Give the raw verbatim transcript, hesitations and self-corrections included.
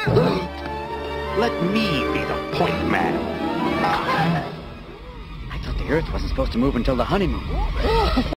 Let me be the point man. I thought the Earth wasn't supposed to move until the honeymoon.